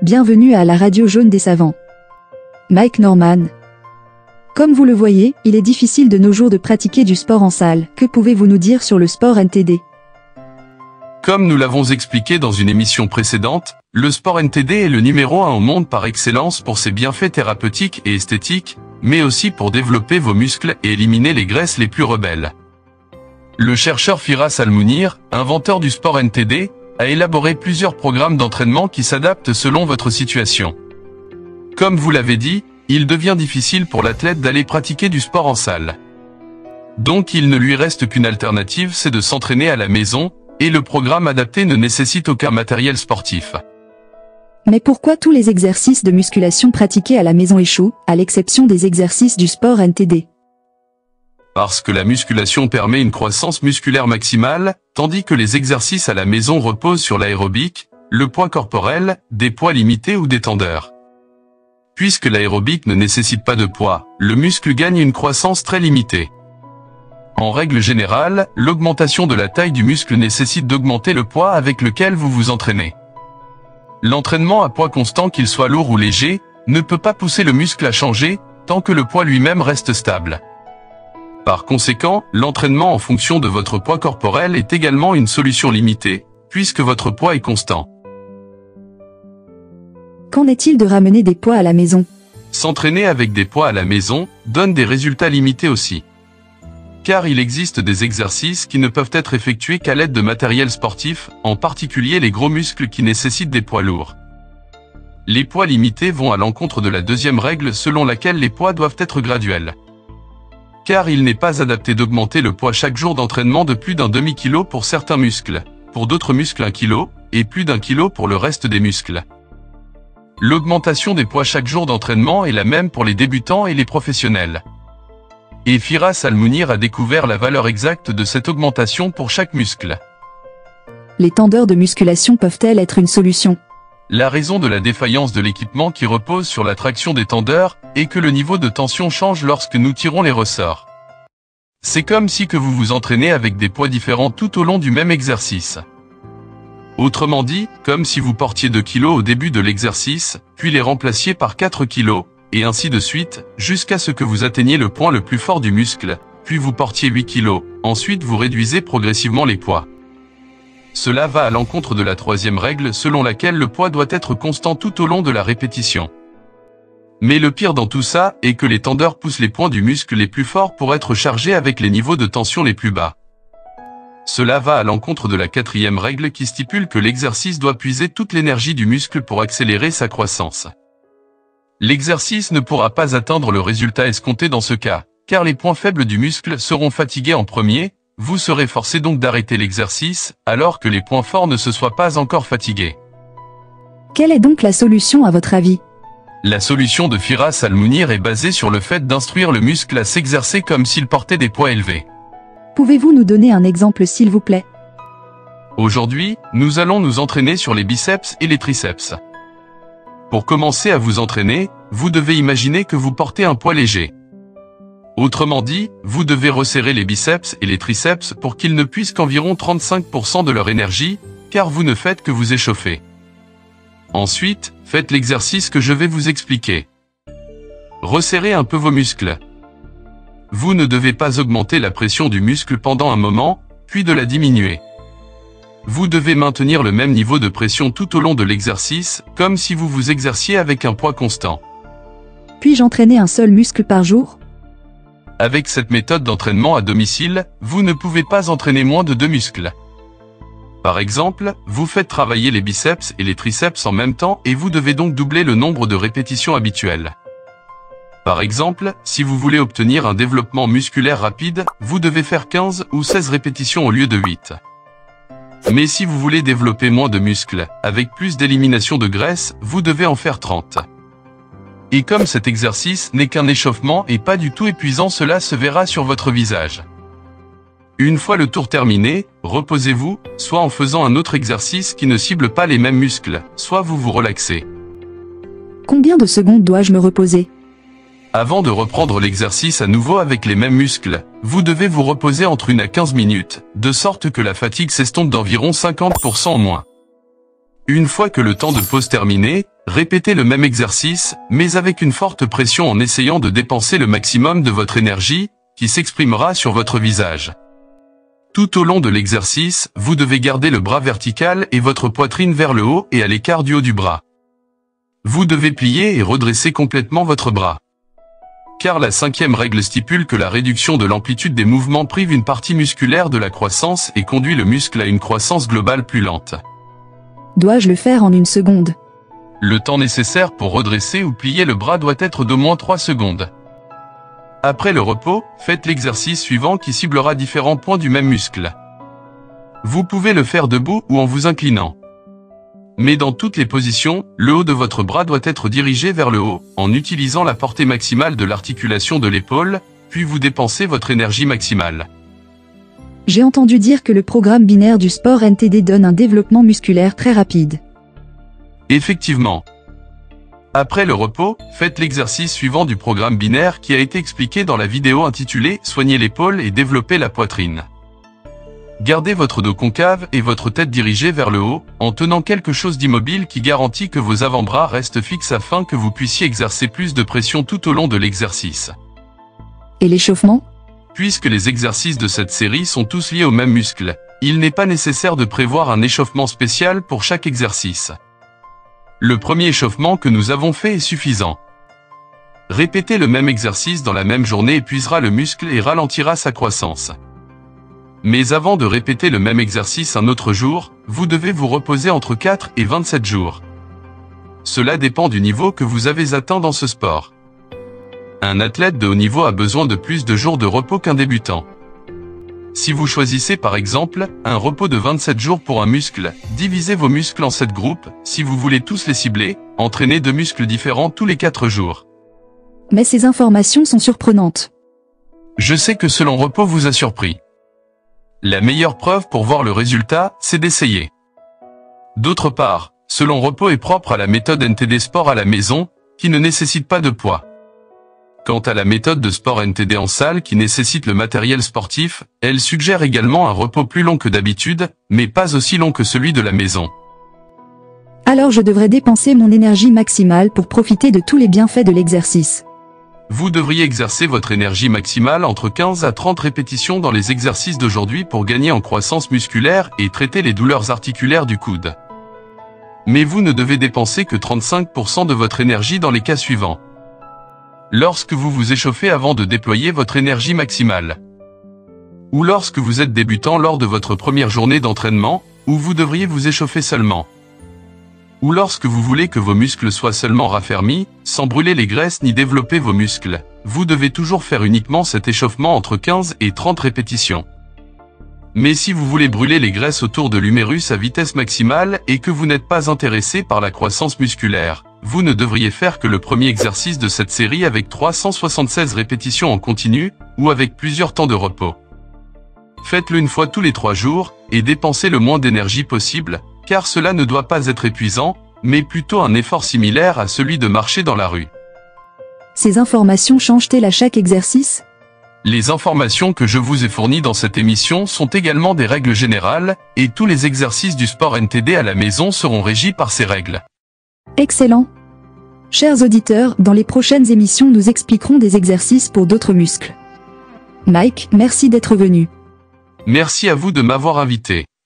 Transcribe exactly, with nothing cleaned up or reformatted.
Bienvenue à la radio jaune des savants. Mike Norman. Comme vous le voyez, il est difficile de nos jours de pratiquer du sport en salle. Que pouvez-vous nous dire sur le sport N T D? Comme nous l'avons expliqué dans une émission précédente, le sport N T D est le numéro un au monde par excellence pour ses bienfaits thérapeutiques et esthétiques, mais aussi pour développer vos muscles et éliminer les graisses les plus rebelles. Le chercheur Firas Al-Mounir, inventeur du sport N T D, a élaboré plusieurs programmes d'entraînement qui s'adaptent selon votre situation. Comme vous l'avez dit, il devient difficile pour l'athlète d'aller pratiquer du sport en salle. Donc il ne lui reste qu'une alternative, c'est de s'entraîner à la maison, et le programme adapté ne nécessite aucun matériel sportif. Mais pourquoi tous les exercices de musculation pratiqués à la maison échouent, à l'exception des exercices du sport N T D? Parce que la musculation permet une croissance musculaire maximale, tandis que les exercices à la maison reposent sur l'aérobic, le poids corporel, des poids limités ou des tendeurs. Puisque l'aérobic ne nécessite pas de poids, le muscle gagne une croissance très limitée. En règle générale, l'augmentation de la taille du muscle nécessite d'augmenter le poids avec lequel vous vous entraînez. L'entraînement à poids constant, qu'il soit lourd ou léger, ne peut pas pousser le muscle à changer, tant que le poids lui-même reste stable. Par conséquent, l'entraînement en fonction de votre poids corporel est également une solution limitée, puisque votre poids est constant. Qu'en est-il de ramener des poids à la maison? S'entraîner avec des poids à la maison donne des résultats limités aussi. Car il existe des exercices qui ne peuvent être effectués qu'à l'aide de matériel sportif, en particulier les gros muscles qui nécessitent des poids lourds. Les poids limités vont à l'encontre de la deuxième règle selon laquelle les poids doivent être graduels. Car il n'est pas adapté d'augmenter le poids chaque jour d'entraînement de plus d'un demi-kilo pour certains muscles, pour d'autres muscles un kilo, et plus d'un kilo pour le reste des muscles. L'augmentation des poids chaque jour d'entraînement est la même pour les débutants et les professionnels. Et Firas Al-Mounir a découvert la valeur exacte de cette augmentation pour chaque muscle. Les tendeurs de musculation peuvent-elles être une solution? La raison de la défaillance de l'équipement qui repose sur la traction des tendeurs est que le niveau de tension change lorsque nous tirons les ressorts. C'est comme si que vous vous entraînez avec des poids différents tout au long du même exercice. Autrement dit, comme si vous portiez deux kilos au début de l'exercice, puis les remplaciez par quatre kilos, et ainsi de suite, jusqu'à ce que vous atteigniez le point le plus fort du muscle, puis vous portiez huit kilos, ensuite vous réduisez progressivement les poids. Cela va à l'encontre de la troisième règle selon laquelle le poids doit être constant tout au long de la répétition. Mais le pire dans tout ça est que les tendeurs poussent les points du muscle les plus forts pour être chargés avec les niveaux de tension les plus bas. Cela va à l'encontre de la quatrième règle qui stipule que l'exercice doit puiser toute l'énergie du muscle pour accélérer sa croissance. L'exercice ne pourra pas atteindre le résultat escompté dans ce cas, car les points faibles du muscle seront fatigués en premier, vous serez forcé donc d'arrêter l'exercice, alors que les points forts ne se soient pas encore fatigués. Quelle est donc la solution à votre avis? La solution de Firas Al-Mounir est basée sur le fait d'instruire le muscle à s'exercer comme s'il portait des poids élevés. Pouvez-vous nous donner un exemple s'il vous plaît? Aujourd'hui, nous allons nous entraîner sur les biceps et les triceps. Pour commencer à vous entraîner, vous devez imaginer que vous portez un poids léger. Autrement dit, vous devez resserrer les biceps et les triceps pour qu'ils ne puissent qu'environ trente-cinq pour cent de leur énergie, car vous ne faites que vous échauffer. Ensuite, faites l'exercice que je vais vous expliquer. Resserrez un peu vos muscles. Vous ne devez pas augmenter la pression du muscle pendant un moment, puis de la diminuer. Vous devez maintenir le même niveau de pression tout au long de l'exercice, comme si vous vous exerciez avec un poids constant. Puis-je entraîner un seul muscle par jour? Avec cette méthode d'entraînement à domicile, vous ne pouvez pas entraîner moins de deux muscles. Par exemple, vous faites travailler les biceps et les triceps en même temps et vous devez donc doubler le nombre de répétitions habituelles. Par exemple, si vous voulez obtenir un développement musculaire rapide, vous devez faire quinze ou seize répétitions au lieu de huit. Mais si vous voulez développer moins de muscles, avec plus d'élimination de graisse, vous devez en faire trente. Et comme cet exercice n'est qu'un échauffement et pas du tout épuisant, cela se verra sur votre visage. Une fois le tour terminé, reposez-vous, soit en faisant un autre exercice qui ne cible pas les mêmes muscles, soit vous vous relaxez. Combien de secondes dois-je me reposer? Avant de reprendre l'exercice à nouveau avec les mêmes muscles, vous devez vous reposer entre une à quinze minutes, de sorte que la fatigue s'estompe d'environ cinquante pour cent en moins. Une fois que le temps de pause terminé, répétez le même exercice, mais avec une forte pression en essayant de dépenser le maximum de votre énergie, qui s'exprimera sur votre visage. Tout au long de l'exercice, vous devez garder le bras vertical et votre poitrine vers le haut et à l'écart du haut du bras. Vous devez plier et redresser complètement votre bras. Car la cinquième règle stipule que la réduction de l'amplitude des mouvements prive une partie musculaire de la croissance et conduit le muscle à une croissance globale plus lente. Dois-je le faire en une seconde? Le temps nécessaire pour redresser ou plier le bras doit être d'au moins trois secondes. Après le repos, faites l'exercice suivant qui ciblera différents points du même muscle. Vous pouvez le faire debout ou en vous inclinant. Mais dans toutes les positions, le haut de votre bras doit être dirigé vers le haut, en utilisant la portée maximale de l'articulation de l'épaule, puis vous dépensez votre énergie maximale. J'ai entendu dire que le programme binaire du sport N T D donne un développement musculaire très rapide. Effectivement. Après le repos, faites l'exercice suivant du programme binaire qui a été expliqué dans la vidéo intitulée « Soigner l'épaule et développer la poitrine ». Gardez votre dos concave et votre tête dirigée vers le haut, en tenant quelque chose d'immobile qui garantit que vos avant-bras restent fixes afin que vous puissiez exercer plus de pression tout au long de l'exercice. Et l'échauffement? Puisque les exercices de cette série sont tous liés au même muscle, il n'est pas nécessaire de prévoir un échauffement spécial pour chaque exercice. Le premier échauffement que nous avons fait est suffisant. Répéter le même exercice dans la même journée épuisera le muscle et ralentira sa croissance. Mais avant de répéter le même exercice un autre jour, vous devez vous reposer entre quatre et vingt-sept jours. Cela dépend du niveau que vous avez atteint dans ce sport. Un athlète de haut niveau a besoin de plus de jours de repos qu'un débutant. Si vous choisissez par exemple un repos de vingt-sept jours pour un muscle, divisez vos muscles en sept groupes, si vous voulez tous les cibler, entraînez deux muscles différents tous les quatre jours. Mais ces informations sont surprenantes. Je sais que ce long repos vous a surpris. La meilleure preuve pour voir le résultat, c'est d'essayer. D'autre part, ce long repos est propre à la méthode N T D Sport à la maison, qui ne nécessite pas de poids. Quant à la méthode de sport N T D en salle qui nécessite le matériel sportif, elle suggère également un repos plus long que d'habitude, mais pas aussi long que celui de la maison. Alors je devrais dépenser mon énergie maximale pour profiter de tous les bienfaits de l'exercice. Vous devriez exercer votre énergie maximale entre quinze à trente répétitions dans les exercices d'aujourd'hui pour gagner en croissance musculaire et traiter les douleurs articulaires du coude. Mais vous ne devez dépenser que trente-cinq pour cent de votre énergie dans les cas suivants. Lorsque vous vous échauffez avant de déployer votre énergie maximale. Ou lorsque vous êtes débutant lors de votre première journée d'entraînement, où vous devriez vous échauffer seulement. Ou lorsque vous voulez que vos muscles soient seulement raffermis, sans brûler les graisses ni développer vos muscles, vous devez toujours faire uniquement cet échauffement entre quinze et trente répétitions. Mais si vous voulez brûler les graisses autour de l'humérus à vitesse maximale et que vous n'êtes pas intéressé par la croissance musculaire, vous ne devriez faire que le premier exercice de cette série avec trois cent soixante-seize répétitions en continu, ou avec plusieurs temps de repos. Faites-le une fois tous les trois jours, et dépensez le moins d'énergie possible, car cela ne doit pas être épuisant, mais plutôt un effort similaire à celui de marcher dans la rue. Ces informations changent-elles à chaque exercice? Les informations que je vous ai fournies dans cette émission sont également des règles générales, et tous les exercices du sport N T D à la maison seront régis par ces règles. Excellent. Chers auditeurs, dans les prochaines émissions nous expliquerons des exercices pour d'autres muscles. Mike, merci d'être venu. Merci à vous de m'avoir invité.